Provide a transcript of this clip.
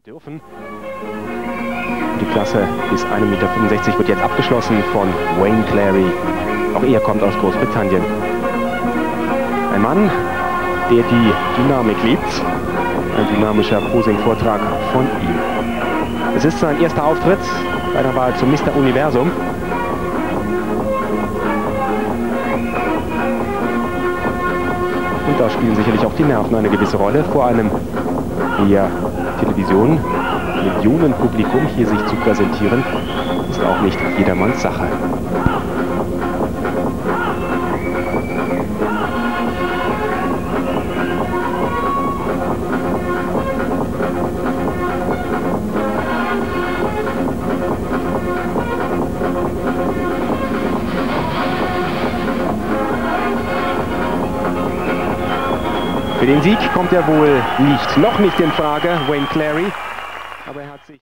dürfen. Die Klasse bis 1,65 Meter wird jetzt abgeschlossen von Wayne Clary. Auch er kommt aus Großbritannien. Ein Mann, der die Dynamik liebt. Ein dynamischer Posing-Vortrag von ihm. Es ist sein erster Auftritt bei der Wahl zum Mr. Universum. Und da spielen sicherlich auch die Nerven eine gewisse Rolle. Vor einem via Television Millionenpublikum hier sich zu präsentieren, ist auch nicht jedermanns Sache. Für den Sieg kommt er wohl noch nicht in Frage, Wayne Clary. Aber er hat sich